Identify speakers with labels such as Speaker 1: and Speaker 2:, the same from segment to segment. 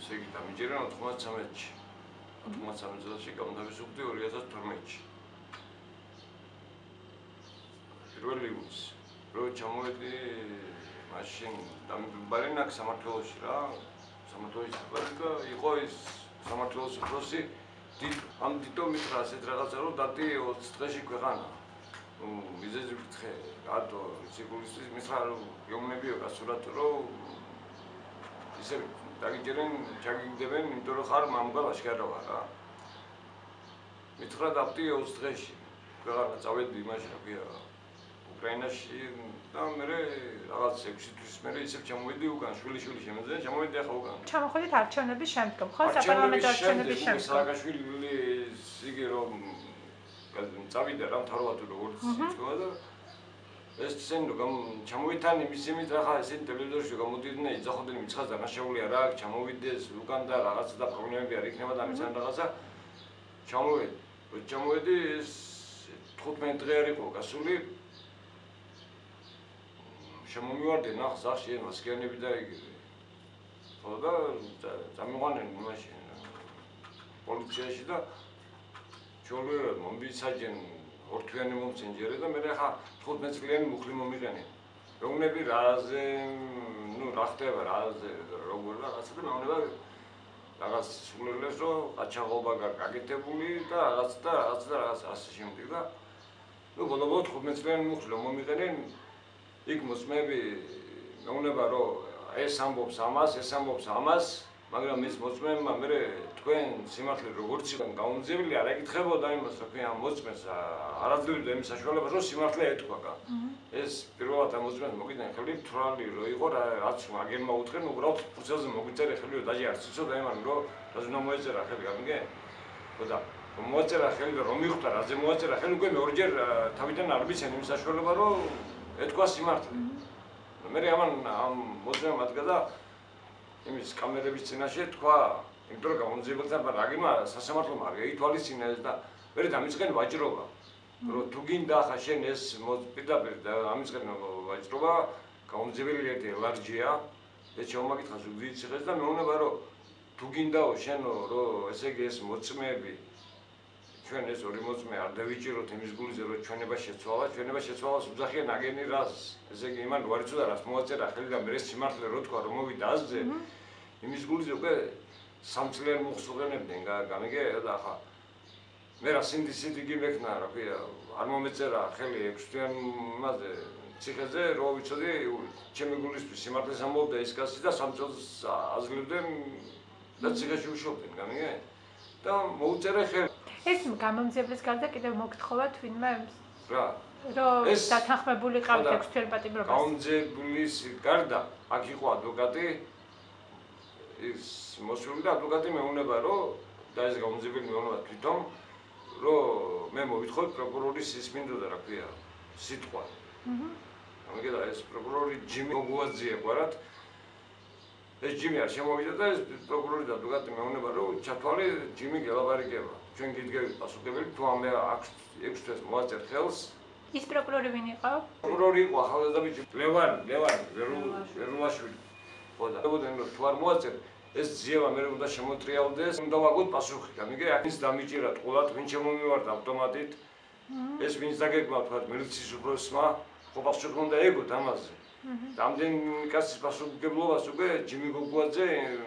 Speaker 1: ესე იგი დამიჯერა 93-ში. 93 წელს გამოდავისუფლდი 2012-ში. პირველი ივნისი. რო ჩამოვედი მაშინ დამიბარენ აქ სამართლოში რა. სამართლოში და იყო ის სამართლოს უფროსი ამ თვითონ მითხრა ასეთ რაღაცა რომ დათი 20 დღეში ქვეყანა. მიზეზი ვთხე, რატო სიგულისთვის მითხრა რომ გეუბნებიო გასურათ რომ ისე დაგიჯერენ, ჩაგიგდებენ, იმიტომ რომ ხარ მამუკა ლაშქარი ვარ რა. მითხრა დათი 20 დღეში. ქვეყანა წავედი იმაში რა ქვია უკრაინაში და მე რაღაც 6 თვის მერე ისევ ჩამოვედი უკან, შვილი შემეძე, ჩამოვედი ახლა უკან.
Speaker 2: ჩამოხვედით არჩევნების შემდგომ, ხო? საპარლამენტო არჩევნების შემდგომ.
Speaker 1: სააკაშვილი იგი რომ წავიდა რა მთავრობად როგორც იწვა და ეს ცენ რომ ჩამოვითან იმის ახლა ესენი ტელევიზორში გამოდიოდნენ, იძახოდნენ მიცხას დანაშაულია რა, ჩამოვიდეს უკან და რაღაცა და პრობლემები არ იქნება და ამისთან რაღაცა ჩამოვედი ეს 15 დღე არ იყო გასული შემომივარდნენ ახ სახში მასკიანები და იგი ხო და წამიყვანენ იმაში პოლიციაში და ჩოლერად მომბისაჯენ ორთვიანი მომცენჯერე და მე ახლა 15 წლიანი მუხლი მომიყენე მეუბნები რაზე რა ხდება რაზე როგორ რაღაცა და მეუბნება რაღაც სულელეს რომ ყაჩაღობა გაკეთებული და რაღაც ასე შემდეგ და ბოლო 15 წლიანი მუხლი მომიყენენ იქ მოსმები მეუბნება რომ ეს ამბობს ამას მაგრამ ის მოწმეებმა მე თქვენ სიმართლე როგორც იყო გაუმძეველი არ ეკითხებოდა იმას რომ ამ მოწმეს არაძლევდა იმის საშუალებას რომ სიმართლე ეთქვა ეს პირველად ამ მოწმეს მოგიდნენ ხელი თვრალი რო იყო რაც აგერმა უთხრენ უბრალოდ ფუძელზე მოგვიწერე ხელი რომ დაჟე არც იცოდა იმან რომ რაზე უნდა მოეწერა ხელი გამიგე ხო და მოეწერა ხელი და რომ მიხვდა რაზე მოეწერა ხელი უკვე ორჯერ თავიდან არ ვიცენ იმის საშუალება რომ ეთქვა სიმართლე მე ამ მოწმემ ადგა და იმის კამერების წინაშე თქვა, იმიტომ რომ გამომძიებელთან რაგიმა სასამართლომ არ ითვალისწინეს და მე დამიწყენ ვაჭრობა. რომ თუ გინდა ახლა შენ ეს პირდაპირ ამიწყენ ვაჭრობა, გამომძიებელი ერთი ელარჯია, ეს შემოგაკითხა ზუგდიდ ციხეს და მეუბნება რომ თუ გინდაო შენო რომ ესე იგი ეს მოწმეები ჩვენ ეს ორი მოწმე არ დავიჭიროთ იმის გულიზე რომ ჩვენება შეცვალას უძახიან აგენი რას ესე იგი იმან რო არ იცოდა რას მოაწერა ხელი და მე სიმართლე რო თქვა რომ მოვიდა ასზე იმის გულიზე უკვე 3 წლიანი მუხს უყენებდნენ გამიგე და ახლა მე რა სინდისიდი გიმექნა რა ქვია არ მომეწერა ხელი 6 თვიანი იმაზე ციხეზე რო ვიცოდი ჩემი გულისთვის სიმართლეს ამბობდა ის კაცი და 3 წელს აძლევდნენ და ციხეში უშობდნენ გამიგე და მოუწერე ხელი
Speaker 2: ეს გამომძიებლის გარდა კიდევ მოგთხოვა თვინმე
Speaker 1: რა
Speaker 2: რომ დათანხმებულიყავით 6 თვიან პატიმრობას
Speaker 1: გამომძიებლის გარდა აქ იყო ადვოკატი ის მოსული და ადვოკატი მეუბნება რომ და ეს გამომძიებელი მეუბნება თვითონ რომ მე მოვითხოვე პროკურორის ის მინდოდა რა ქვია სიტყვა ამიტომ და ეს პროკურორი ჯიმი გოგუაძეა გვარად ეს ჯიმი არ შემოვიდა და ეს პროკურორი და ადვოკატი მეუბნება რომ ჩათვალე ჯიმი გელაბარიკება ჩვენ გიდგებით პასუხობელი თუ ამ 6 თვეს მოაწერ ხელს
Speaker 2: ის პროკურორი ვინ იყო?
Speaker 1: პროკურორი იყო ახალგაზრდა ბიჭი ლევან ვერულაშვილი ხო და თუ არ მოაწერ ეს ძიება მე უნდა შემოტრიალდეს უნდა ვაგოთ პასუხი გამიგე ის დამიჭირა ყოლად ვინ შემომივარდა ავტომატით ეს ვინც დაგეგმა თქვა მილიციის უფროსმა ხო პასუხი უნდა ეგოთ ამაზე დამდენ კაცის პასუხისმგებლობას უკვე ჯიმი გოგუაძე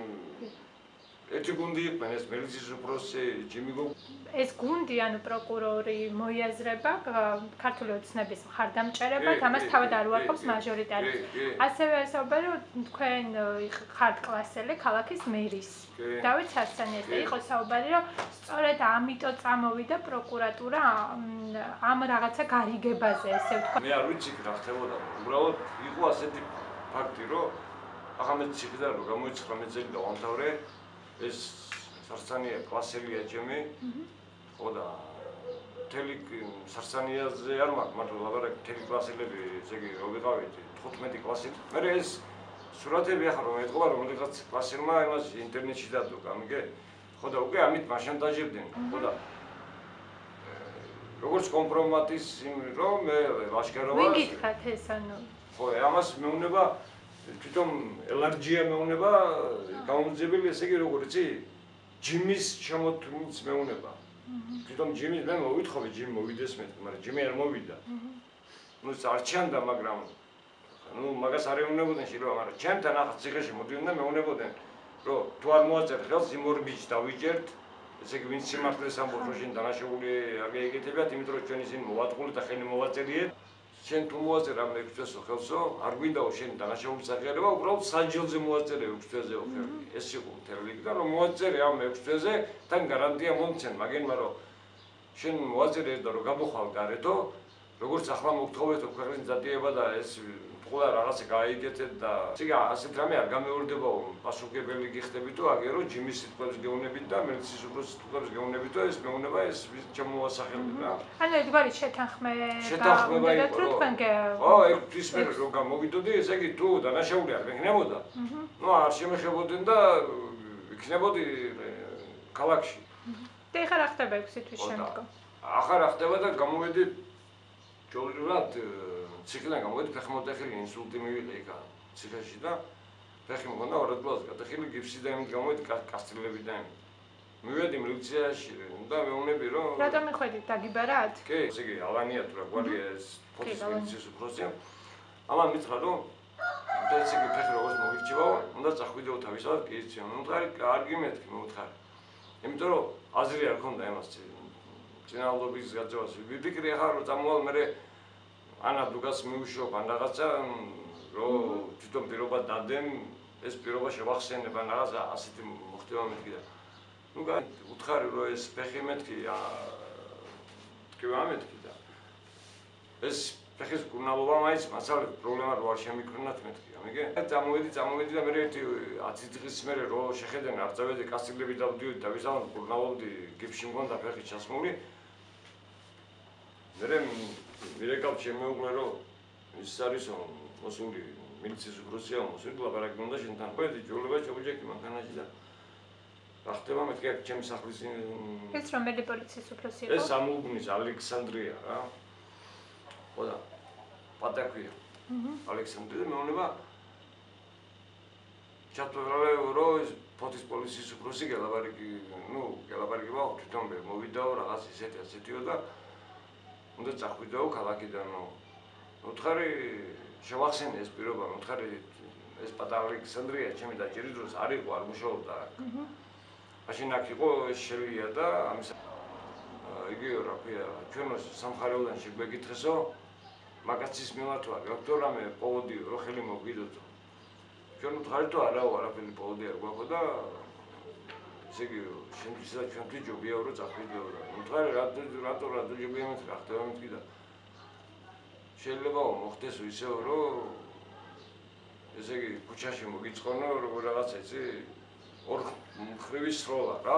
Speaker 1: ერთი გუნდი იყვნენ ეს მილიციის უფროსი ჯიმი
Speaker 2: ეს გუნდი ანუ პროკურორი მოიაზრება ქართული ოცნების მხარდამჭერებად ამას თავად არ უარყოფს მაჟორიტარი ასევე ესაუბრა რომ თქვენ ხართ კლასელი ქალაქის მერის დავით სასანიას და იყო საუბარი რომ სწორედ ამიტომ წამოვიდა პროკურატურა ამ რაღაცა გარიგებაზე ესე ვთქვა
Speaker 1: მე არ ვიცი რა ხდებოდა უბრალოდ იყო ასეთი ფაქტი რომ ახლა მე ციხიდან რომ გამოიცხრა მე ძელი და ვამთავრე ეს სარსანია კლასელია ჩემი ხო და თელი სარსანიაზე არ მაქვს მარტო ლაბარაკი თელი კლასელები ესე იგი რო ვიყავით 15 კლასი მე ეს სურათები ახლა რომ ეთქვა რომელიღაც კლასელმა იმას ინტერნეტში დადო გამიგე ხო და უკვე ამით მაშანტაჟებდნენ ხო და როგორც კომპრომატის იმ რომ მე ლაშქარობას
Speaker 2: ვინ გითხრათ ეს ანუ
Speaker 1: ხო ამას მეუბნება თვითონ ელარჯია მეუნება გამოძებელი ესე იგი როგორ იცი ჯიმის შემოთვლით მეუნება თვითონ ჯიმის მე მოვითხოვე ჯიმი მოვიდეს მე მაგრამ ჯიმი არ მოვიდა ნუ არ ჩანდა მაგრამ ნუ მაგას არ ეუნებოდნენ შეიძლება მაგრამ ჩემთან ახლა ციხეში მოდიოდნენ და მეუნებოდნენ რომ თუ არ მოაწერთ ხელს იმ ორ ბიჭს დავიჭერთ ესე იგი ვინც სიმართლეს ამბობს რომ შენ დანაშაული არ გაიგეთებიათ იმიტომ რომ ჩვენ ისინი მოვატყული და ხელი მოვაწერიეთ შენ თუ მოაწერე ამ 6 თვესო ხელსო არ გვინდაო შენ დანაშაულის აღიარება უბრალოდ საჯელზე მოაწერე 6 თვეზე ხელი ეს იყო მთელი და რომ მოაწერე ამ 6 თვეზე თან გარანტია მომცენ მაგენმა რომ შენ მოაწერე და რომ გამოხვალ გარეთო როგორც ახლა მოგთხოვეთო ქვეყნის დადიება და ეს ყველა რაღაცა გაიგეთეთ და ციგა ასეთ რამე არ გამეორდებაო პასუხგებელი გიხდებით თუ აგერო ჯიმის სიტყვებს გეუბნებით და მელიცის უბრალოდ სიტყვებს გეუბნებით და ეს მეუნება ეს ჩემოასახელდა რა
Speaker 2: ანუ ერთგვარი შეთანხმება იყო რომ თქვენ
Speaker 1: ხო ეს მე რომ გამოვიდოდი ესე იგი თუ დანაშაული არ მეკნებოდა ნუ არ შემეხებოდნენ და იქნებოდი ქალაქში
Speaker 2: და ეხლა რა ხდება 6 თვის შემდგომ
Speaker 1: ახლა რა ხდება და გამოვედი ჯოლირად ციკლიდან გამოვედი ფეხმოთეხილი ინსულტი მივიღე იქ ციხეში და ფეხი მქონდა 2 დღეს გადახილი გიფსიდან გამოვედი კასტრილებიდან მივედი მილიციაში და მეუბნები რომ
Speaker 2: რატომ მიხვედით დაგიბარათ?
Speaker 1: კი ესე იგი ალანია თუ რა გვარია ეს ფოტოს მილიციის უფროსია ამან მითხრა რომ და ესე იგი ფეხი როგორც მოვირჩევო უნდა წახვიდეო თავისად კი იცი მომთხარი კარგი მეთქი მომთხარი იმიტომ რომ აზრი არ ქონდა იმას წინააღმდეგობის გაძევას ვიფიქრე ახლა რომ წამოვალ მე ანა დუგას მივშობ ან რაღაცა რომ თვითონ პირობა დადენ ეს პირობა შევახსენებ ან რაღაცა ასეთი მოხდება მეთქი და ნუ უთხარი რომ ეს ფეხი მეთქი თქვა მეთქი და ეს ფეხის კურნალობა მაინც მასალე პრობლემა რო არ შემიკრნათ მეთქი ამიგე წამოვედი და მე ერთი 10 დღის მერე რო შეხედენ არ წავედი კასტილები დავდიოდი და ვისაუბრე კურნალობდი გიფში მქონდა ფეხი ჩასმული მე მირეკავ შემეუღლე რომ ის არის მოსული მილიციის უფროსია მოსული ლაპარაკი უნდა შენთან ყვედი ჯოლება ჩაუჯექი მანქანაში და რა ხდება მე კი ჩემი სახლის
Speaker 2: ეს რომელი პოლიციის უფროსი იყო?
Speaker 1: ეს სამუბნის ალექსანდრია რა ხო და პატაკვია ალექსანდრია მეუნება ჩათვალე რომ ეს ფოთის პოლიციის უფროსი გელაბარიკი გელაბარიკება თვითონ მოვიდაო რაღაც ისეთიო და უნდა წახვიდაო ქალაქიდან უთხარი შევახსენე ეს პირობა უთხარი ეს პატარა ალექსანდრია ჩემი დაჭირის დროს არ იყო არ მუშაობდა მაშინ აქ იყო შელია და ამის იგი რა ქვია ჩვენ სამხარეოდან შეგვეკითხესო მაგაცის მიმართვა გქონდა რამე პოვოდი რო ხელი მოგვიდოდო ჩვენ უთხარითო არაო არაფერი პოვოდი არ გვაქვს და ესე იგი შენთვის და ჩვენთვის ჯობია რომ წახვიდეო რა უთხარი რატო ჯობია მე რა ხდება მეთქი და შეიძლება მოხდეს ისევ რომ ესე იგი ქუჩაში მოგიწყონო როგორ რაღაცა იცი ორ მხრივი სროლა რა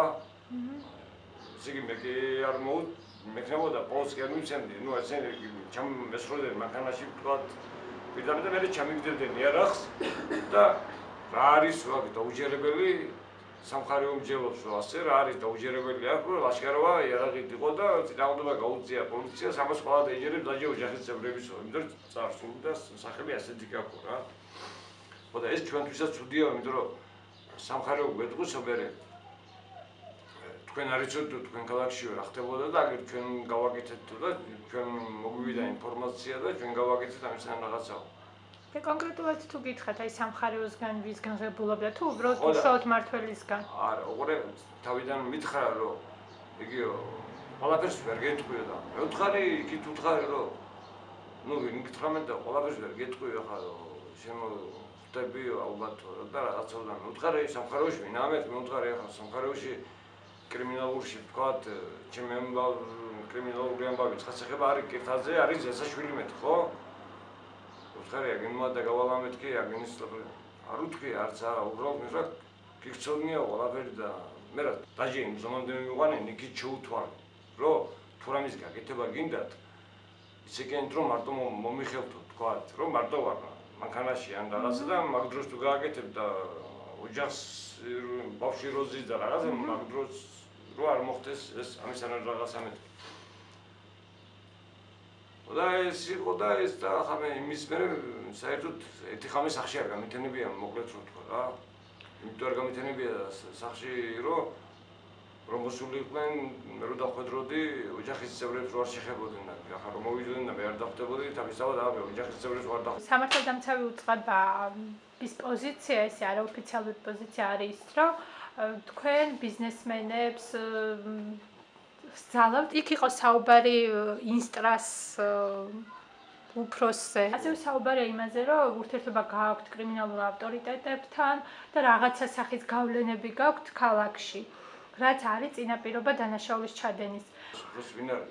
Speaker 1: ესე იგი მე კი არ მეკნებოდა პოვს კი არ მივცემდი ნუ ესე ჩამესროდნენ მანქანაში ვთქვათ პირდაპირ მე ჩამიგდებდნენ იარაღს და რა არის რა დაუჯერებელი სამხარეო მსჯელობს რომ ასე რა არის დაუჯერებელი აქ რომ ლაშქარობა იარაღით იყო და წინააღმდება გაუწია პოლიციას ამას ყველა დაიჯერებს დაჯერ ოჯახის წევრებისო იმიტომ რომ წარსული და სახელი ასეთი გაქო რა ხო და ეს ჩვენთვისაც ცუდია იმიტომ რომ სამხარეო გვეტყვის მერე თქვენ არ იცოდეთ თქვენ ქალაქშიო რა ხდებოდა და აგერ ჩვენ გავაკეთეთ და ჩვენ მოგვივიდა ინფორმაცია და ჩვენ გავაკეთეთ ამისგან რაღაცაო
Speaker 2: და კონკრეტულად თუ გითხრათ აი სამხარეოსგან ვისგან ღებულობდა თუ უბრალოდ უშუალოდ მართველისგან
Speaker 1: არა უყურე თავიდან მითხრა რომ იგიო ყველაფერს ვერ გეტყვიო და მე ვთხარი იქით ვთხარი რომ ნუ ვინკითხა მე და ყველაფერს ვერ გეტყვიო ხა შემოხდებიო ალბათ და რაღაცოდან ვთხარი სამხარეოში ვინამეთ მე ვთხარი ახლა სამხარეოში კრიმინალურში ვთქვათ ჩემი კრიმინალური ამბავი ცხადსახება არის კირთაზე არის ზესაშვილი მეთ ხო ვთხარი აგენმა და გავალამეთქი აგენის არ უთქვი არც არა უბრალოდ მითხრა გიქცოვნია ყველაფერი და მე რა დაჟე ზომამდე მივიყვანე ნიკით შეუთვალე რომ თუ რამის გაკეთება გინდათ ისე გენთ რომ მარტო მომიხელთო ვთქვათ რომ მარტო ვარ მანქანაში ან რაღაცა და მაგ დროს თუ გააკეთებ და ოჯახს ბავშვი როზის და რაღაცა მაგ დროს რო არ მოხდეს ეს ამისგან რაღაცა მეთქი და ეს იყო და ეს და ხამე იმის მერე საერთოდ ერთი ხამე სახში არ გამიტენებია მოკლედ რომ თქვა რა. იმიტომ არ გამიტენებია სახში რომ მოსულიყვნენ მე რო დახვედროდი ოჯახის წევრებს რო არ შეხებოდნენ და ახლა რომ მოვიდნენ და მე არ დახვდებოდი თავისთავად ამე ოჯახის წევრებს ვარ დახვდა.
Speaker 2: სამართალდამცავი უწყება ის პოზიცია ეს არაოფიციალური პოზიცია არის რომ თქვენ ბიზნესმენებს სძალავთ იქ იყო საუბარი ინსტრას უფროსზე. ასევე საუბარია იმაზე, რომ ურთიერთობა გააქვთ კრიმინალურ ავტორიტეტებთან და რაღაცა სახის გავლენები გაქვთ ქალაქში. რაც არის წინაპირობა დანაშაულის ჩადენის.
Speaker 1: უფროსი ვინ არის?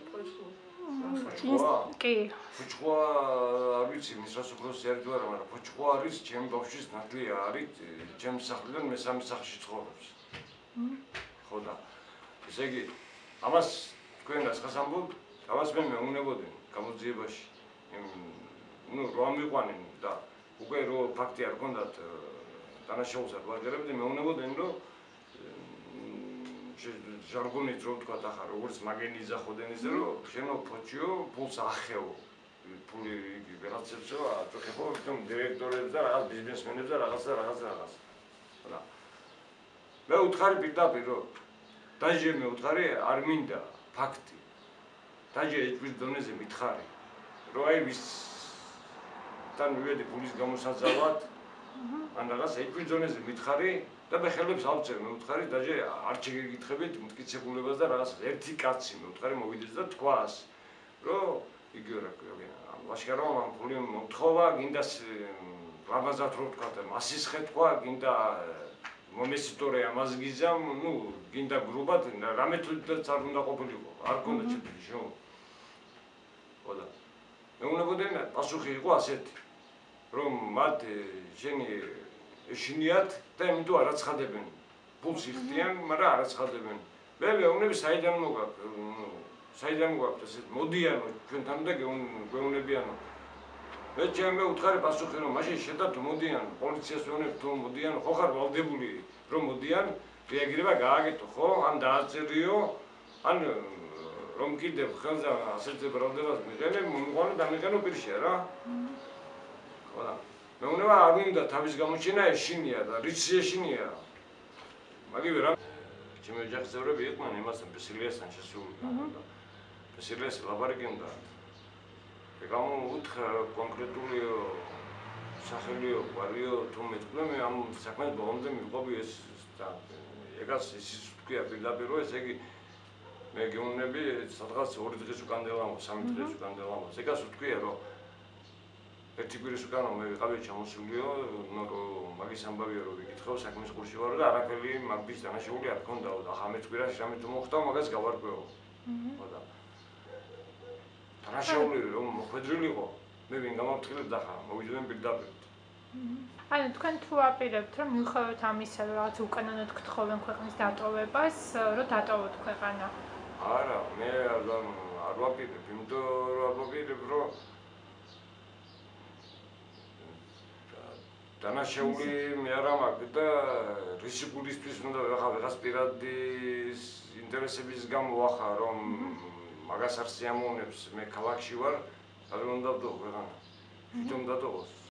Speaker 2: კი.
Speaker 1: ფუჭყვა არ ვიცი, მის რას უფროსი არის თუ არა, მაგრამ ფუჭყვა არის ჩემი ბავშვის ნათლია არის, ჩემს სახლიდან მესამე სახლში ცხოვრობს. ხო და ესე იგი ამას თქვენ რას ამბობთ? ამას მე მეუნებოდი გამოძიებაში. ნუ რო ამიყვანენ და უკვე რო ფაქტი არ გქონდათ დანაშაულს არ ვაჯერებდი, მეუნებოდნენ რომ ჟარგონით რო ვთქვა ახლა როგორც მაგენი იძახოდნენ ისე რომ შენო ფოჩიო ფულს ახეო. ფული იგი ვერაცებსო აწუხებო თუმ დირექტორებს და რაღაც ბიზნესმენებს და რაღაც. და მე უთხარი პირდაპირ რომ დაჟე მე უთხარი არ მინდა ფაქტი. დაჟე ეჭვის დონეზე მითხარი. რომ აი ვის თან მივედი ფულის გამოსაძალად ან რაღაც ეჭვის დონეზე მითხარი და მე ხელებს ავწერ მე უთხარი დაჟე არ შეგეკითხებით მტკიცებულებას და რაღაც ერთი კაცი მე უთხარი მოვიდეს და თქვას რომ იგივე რა ქვია ლაშქარო ამ ფული მოთხოვა გინდა ლაბაზად რო თქვა და მასისხე თქვა გინდა მომესიტორე ამას გიზამ ნუ გინდა გრუბად რამე თვითონაც არ უნდა ყოფილიყო არ გქონდა ჩეთილი შო ხოდა მეუნებოდნენ პასუხი იყო ასეთი რომ მათ შენი ეშინიათ და იმიტომ არ აცხადებენ ფულს იხდიან მაგრამ არ აცხადებენ მე მეუნები საიდან მოგაქვთ ესე მოდიანო ჩვენთან და გეუნებიანო მე ჩემ უთხარი პასუხი რომ მაშინ შედათ მოდიან პოლიციას ვეუნებ თუ მოდიან ხო ხარ ვალდებული რომ მოდიან რეაგირება გააკეთო ხო ან დააწერიო ან რომ კიდევ ხელზე ასეთი ბრალდებას მიყენებ მომიყვანო და მიყენო პირშია რა ხო მე უნდა არ უნდა თავის გამოჩენა ეშინია და რიც ეშინია მაგივე რა ჩემი ოჯახის წევრები იყვნენ იმასთან ბესილიასთან შესული და ბესილიას ლაბარაკობდა ეგამო უთხრა კონკრეტული სახელიო ყვარიო თუ მეტყვი მე ამ საქმეს ბოლომდე მივყობი ეს და ეგას ისიც თქვია პირდაპირ რომ ესე იგი მე გეუნები სადღაც 2 დღის უკან დელამო 3 დღის უკან დელამო ეგას ვთქვია რომ ერთი კვირის უკანო მე ვიყავი ჩამოსულიო რომ მაგის ამბავია რომ ვიკითხო საქმის ყურში ვარ და არაფერი მაგის დანაშაული არ ქონდაო და ახლა მე კვირაში რამე თუ მოხდა მაგას გავარკვეო ხო და დანაშაული რომ მოხვედრილიყო მე ვინ გამაფრთხილებ და ხა მოვიდნენ პირდაპირ
Speaker 2: ანუ თქვენ თუ აპირებთ რომ მიუხედავად ამისა რომ რაღაც უკანონოდ გთხოვენ ქვეყნის დატოვებას რომ დატოვოთ ქვეყანა
Speaker 1: არა მე არ ვაპირებ იმიტომ რომ არ ვაპირებ რომ დანაშაული მე არ ამაქვს და რისკულისთვის უნდა ვიღაც პირადის ინტერესების გამო ახლა რომ მაგას არ სიამოვნებს მე ქალაქში ვარ არ უნდა დავდო ქვეყანა თვითონ დატოვოს